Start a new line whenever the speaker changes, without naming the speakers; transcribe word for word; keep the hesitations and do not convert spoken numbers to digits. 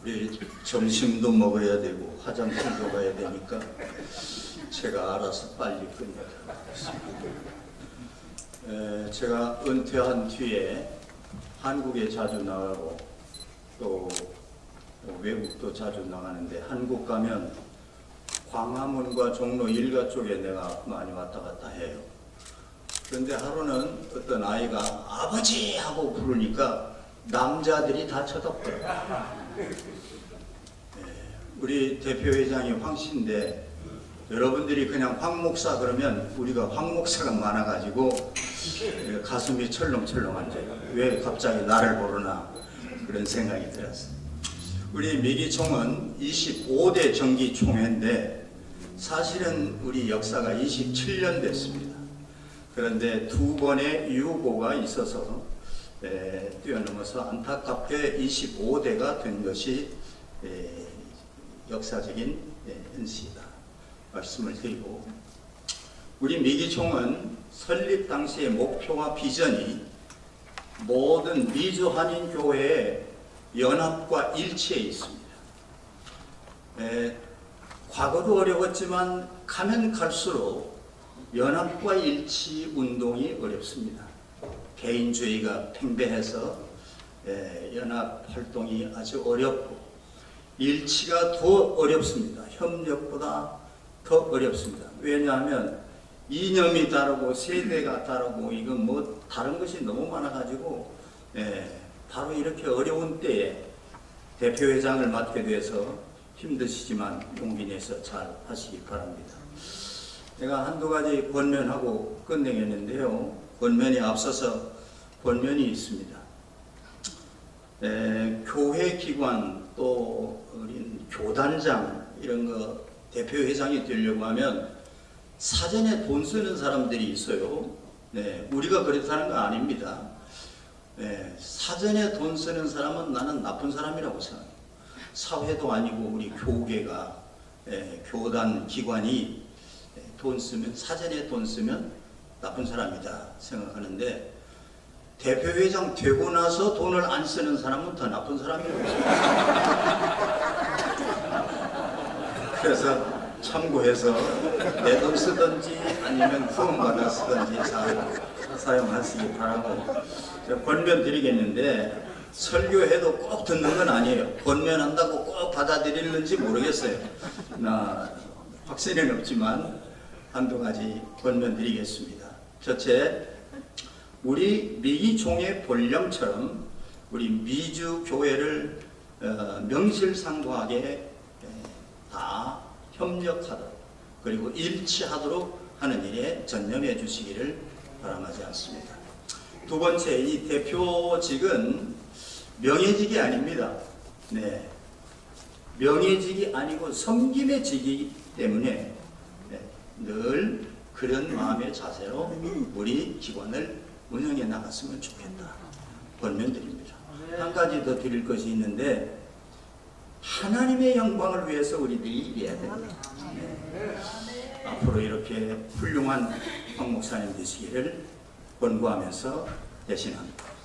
우리 점심도 먹어야 되고 화장실도 가야 되니까 제가 알아서 빨리 끝내도록 하겠습니다. 제가 은퇴한 뒤에 한국에 자주 나가고 또 외국도 자주 나가는데, 한국 가면 광화문과 종로 일가 쪽에 내가 많이 왔다 갔다 해요. 그런데 하루는 어떤 아이가 아버지 하고 부르니까 남자들이 다 쳐다보더라고요. 네, 우리 대표회장이 황 씨인데 여러분들이 그냥 황 목사 그러면 우리가 황 목사가 많아가지고 가슴이 철렁철렁 앉아요. 왜 갑자기 나를 부르나 그런 생각이 들었어요. 우리 미기총은 이십오 대 정기 총회인데 사실은 우리 역사가 이십칠 년 됐습니다. 그런데 두 번의 유고가 있어서 에, 뛰어넘어서 안타깝게 이십오 대가 된 것이 에, 역사적인 에, 현실이다 말씀을 드리고, 우리 미기총은 설립 당시의 목표와 비전이 모든 미주 한인 교회의 연합과 일치에 있습니다. 에, 과거도 어려웠지만 가면 갈수록 연합과 일치 운동이 어렵습니다. 개인주의가 팽배해서 에, 연합 활동이 아주 어렵고 일치가 더 어렵습니다. 협력보다 더 어렵습니다. 왜냐하면 이념이 다르고 세대가 다르고 이건 뭐 다른 것이 너무 많아가지고 에, 바로 이렇게 어려운 때에 대표회장을 맡게 돼서 힘드시지만 용기 내서 잘 하시기 바랍니다. 제가 한두 가지 권면하고 끝내겠는데요. 권면이 앞서서 권면이 있습니다. 에, 교회 기관 또 우리 교단장 이런 거 대표회장이 되려고 하면 사전에 돈 쓰는 사람들이 있어요. 네, 우리가 그렇다는 거 아닙니다. 네, 사전에 돈 쓰는 사람은 나는 나쁜 사람이라고 생각해요. 사회도 아니고 우리 교계가 에, 교단 기관이 에, 돈 쓰면 사전에 돈 쓰면 나쁜 사람이다 생각하는데, 대표회장 되고 나서 돈을 안 쓰는 사람은 더 나쁜 사람이라고 생각해요. 그래서 참고해서 내 돈 쓰든지 아니면 후원 받아 쓰든지 사용하시기 바라고, 제가 권면 드리겠는데 설교해도 꼭 듣는 건 아니에요. 권면한다고 꼭 받아들이는지 모르겠어요. 나 확신은 없지만 한두 가지 권면 드리겠습니다. 첫째, 우리 미기총의 본령처럼 우리 미주 교회를 어, 명실상부하게 다 협력하도록 그리고 일치하도록 하는 일에 전념해 주시기를 바람하지 않습니다. 두 번째, 이 대표직은 명예직이 아닙니다. 네, 명예직이 아니고 섬김의 직이기 때문에 네, 늘 그런 마음의 자세로 우리 기관을 운영해 나갔으면 좋겠다 권면드립니다. 한 가지 더 드릴 것이 있는데, 하나님의 영광을 위해서 우리들이 일해야 됩니다. 네. 앞으로 이렇게 훌륭한 황 목사님 되시기를 권고하면서 대신합니다.